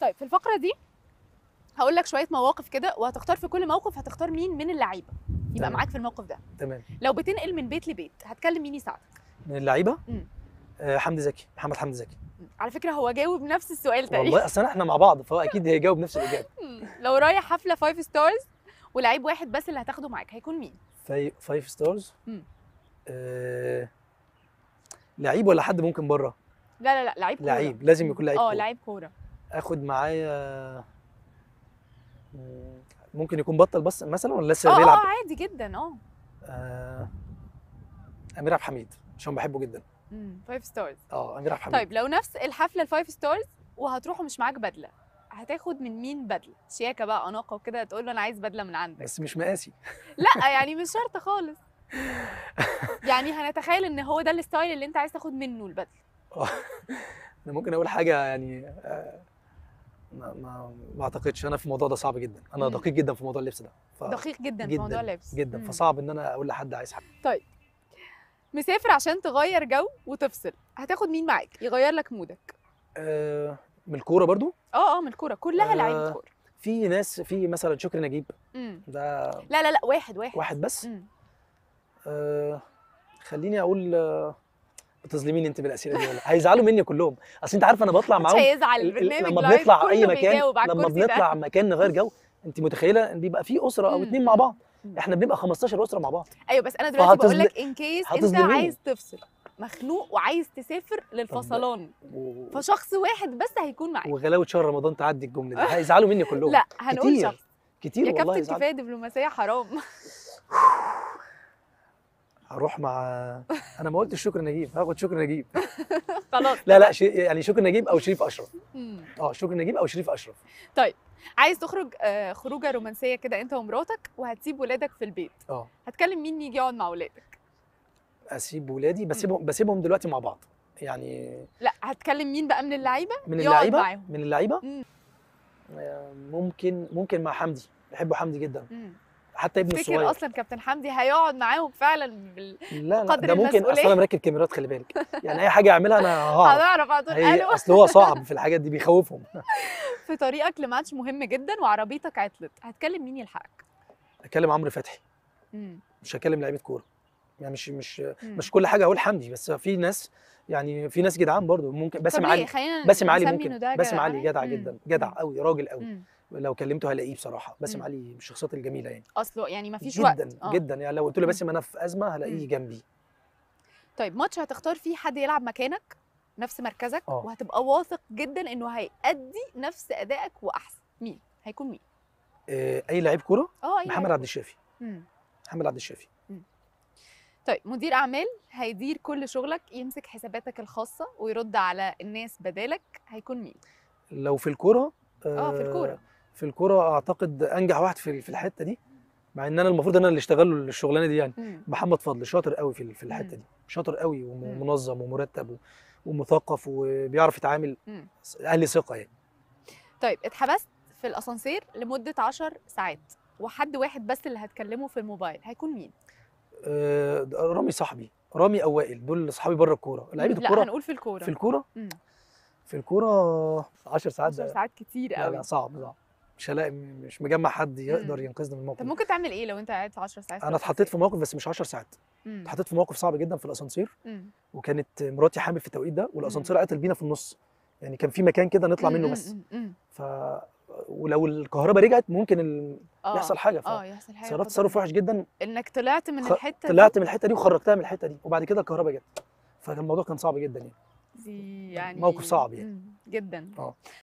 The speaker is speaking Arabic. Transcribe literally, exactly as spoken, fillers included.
طيب في الفقره دي هقول لك شويه مواقف كده، وهتختار في كل موقف هتختار مين من اللعيبه يبقى تمام. معاك في الموقف ده. تمام. لو بتنقل من بيت لبيت هتكلم مين يساعدك؟ من اللعيبه امم آه حمدي زكي، محمد حمدي زكي. على فكره هو جاوب نفس السؤال تقريبا. والله اصل احنا مع بعض فهو اكيد هيجاوب نفس الاجابه. مم. لو رايح حفله فايف ستارز ولعيب واحد بس اللي هتاخده معاك هيكون مين؟ في فايف ستارز. مم. آه لعيب ولا حد ممكن بره؟ لا لا لا لعيب كوره. لعيب لازم يكون لعيب اه كورة. لعيب كوره. اخد معايا مم، ممكن يكون بطل بس مثلا ولا لسه اه بيلعب؟ اه عادي جدا اه. آه امير عبد الحميد عشان بحبه جدا. امم فايف ستارز. اه امير عبد الحميد. طيب لو نفس الحفله الفايف ستارز وهتروحوا مش معاك بدله هتاخد من مين بدله؟ شياكه بقى اناقه وكده تقول له انا عايز بدله من عندك. بس مش مقاسي. لا يعني مش شرط خالص. يعني هنتخيل ان هو ده الستايل اللي انت عايز تاخد منه البدله. آه، انا ممكن اقول حاجه يعني آه، ما ما ما اعتقدش. انا في الموضوع ده صعب جدا، انا مم. دقيق جدا في موضوع اللبس ده. ف... دقيق جدا في جدا موضوع اللبس جدا مم. فصعب ان انا اقول لحد عايز حاجه. طيب مسافر عشان تغير جو وتفصل هتاخد مين معاك يغير لك مودك؟ آه من الكوره برضو. اه اه من الكوره كلها آه، لعيبه كوره. في ناس، في مثلا شكري نجيب امم ده لا لا لا واحد واحد واحد بس. مم. آه خليني اقول آه، بتظلميني انت بالاسئله دي والله، هيزعلوا مني كلهم. اصل انت عارفه انا بطلع مش معاهم هيزعل ال- ال- البرنامج لما لايف بنطلع اي كله مكان، بيجاوب على لما الكرسي ده. بنطلع مكان نغير جو، انت متخيله ان بيبقى في اسره او مم، اتنين مع مم، بعض، مم. احنا بنبقى خمستاشر اسره مع بعض. ايوه بس انا دلوقتي بقول فهتظل... لك ان كيس انت هتظلميني. عايز تفصل مخنوق وعايز تسافر للفصلان و... فشخص واحد بس هيكون معاك. وغلاوه شهر رمضان تعدي الجمله دي، هيزعلوا مني كلهم. لا هنقول كتير شخص. كتير يا والله كابتن يزعلوا. كفايه دبلوماسيه حرام. هروح مع انا ما قلتش شكري نجيب، هاخد شكري نجيب. خلاص لا لا شي... يعني شكري نجيب او شريف اشرف. مم. اه شكري نجيب او شريف اشرف. طيب عايز تخرج آه، خروجه رومانسيه كده انت ومراتك وهتسيب ولادك في البيت اه هتكلم مين يجي يقعد مع ولادك؟ اسيب ولادي، بسيبهم بسيبهم دلوقتي مع بعض يعني. لا هتكلم مين بقى من اللعيبه من يقعد اللعيبه معاهم؟ من اللعيبه مم. آه، ممكن ممكن مع حمدي، بحبه حمدي جدا، مم. حتى ابنه تفتكر الصغير. اصلا كابتن حمدي هيقعد معاهم فعلا بال... لا لا بقدر ده ممكن، المسؤولية؟ اصل انا مركب كاميرات خلي بالك، يعني اي حاجه يعملها انا هعرف. هنعرف على طول هي الو. اصل هو صعب في الحاجات دي، بيخوفهم. في طريقك لماتش مهم جدا وعربيتك عطلت هتكلم مين يلحقك؟ اكلم عمرو فتحي، مم. مش هكلم لعيبه كوره. يعني مش مش مم. مش كل حاجه اقول حمدي، بس في ناس يعني في ناس جدعان برضو ممكن. طب باسم ليه؟ علي، خلينا باسم علي نسمي ممكن، إنه ده باسم علي جدع. جدع مم. جدا، جدع مم. قوي، راجل قوي. مم. لو كلمته هلاقيه بصراحه. باسم مم. علي من الشخصيات الجميله يعني. اصله يعني مفيش جدا وقت اه. جدا يعني لو قلت له مم. باسم انا في ازمه هلاقيه مم. جنبي. طيب ماتش هتختار فيه حد يلعب مكانك نفس مركزك اه وهتبقى واثق جدا انه هيأدي نفس ادائك واحسن، مين هيكون مين؟ آه، اي لعيب كوره. اه اي محمد لعيب. عبد الشافي. مم. محمد عبد الشافي. طيب مدير اعمال هيدير كل شغلك يمسك حساباتك الخاصه ويرد على الناس بدالك هيكون مين؟ لو في الكوره اه في الكوره. في الكوره اعتقد انجح واحد في في الحته دي، مع ان انا المفروض انا اللي اشتغل له الشغلانه دي يعني. مم. محمد فضل شاطر قوي في في الحته مم. دي، شاطر قوي مم. ومنظم ومرتب و- ومثقف وبيعرف يتعامل، مم. اهل ثقه يعني. طيب اتحبست في الاسانسير لمده عشر ساعات وحد واحد بس اللي هتكلمه في الموبايل هيكون مين؟ آه، ده رامي صاحبي، رامي او وائل، دول اصحابي بره الكوره، لعيبه لا الكوره. هنقول في الكوره. في الكوره مم. في الكوره عشر ساعات عشر ده. ساعات كتير لا قوي. لا صعب صعب، مش هلاقي، مش مجمع حد يقدر مم. ينقذني من الموقف طب ده. ممكن تعمل ايه لو انت قاعد عشر ساعات في انا اتحطيت في الأسانسير؟ موقف بس مش عشر ساعات، مم. اتحطيت في موقف صعب جدا في الاسانسير، مم. وكانت مراتي حامل في التوقيت ده، مم. والاسانسير عطل بينا في النص، يعني كان في مكان كده نطلع مم. منه مم. بس. مم. مم. ف ولو الكهرباء رجعت ممكن ال... اه يحصل حاجه. اه يحصل حاجه فتصرفت قدر تصرف الله. وحش جدا، انك طلعت من خ... الحته طلعت دي. من الحته دي وخرجتها من الحته دي، وبعد كده الكهرباء جت، فكان الموضوع كان صعب جدا يعني. دي يعني موقف صعب يعني. مم. جدا. اه